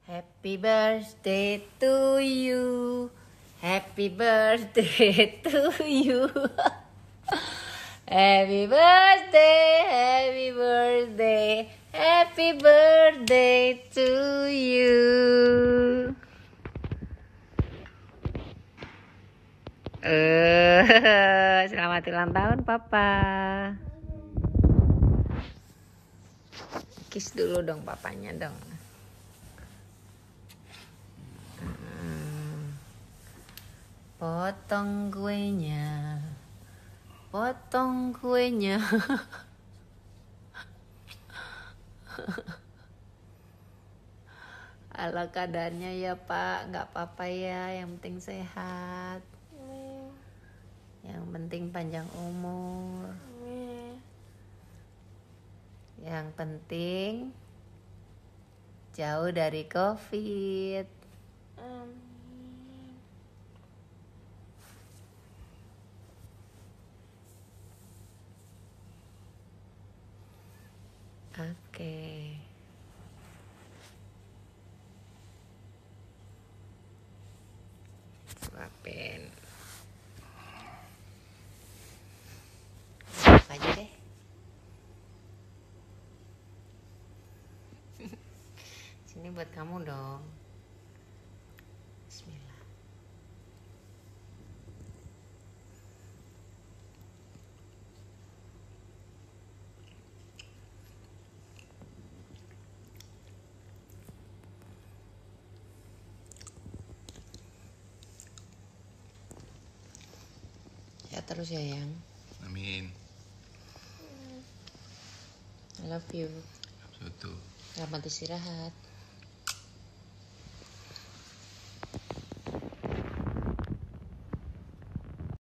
Happy birthday to you. Happy birthday to you. Happy birthday, happy birthday, happy birthday to you. Selamat ulang tahun Papa. Kiss dulu dong papanya dong. Potong kuenya. Potong kuenya. Ala keadaannya ya Pak, nggak apa-apa ya, yang penting sehat. Yang penting panjang umur. Yang penting jauh dari COVID. Oke. Suapin. Suap aja deh. Sini buat kamu dong. Bismillah. Ya terus ya yang. Amin. I love you. Satu. Selamat istirahat.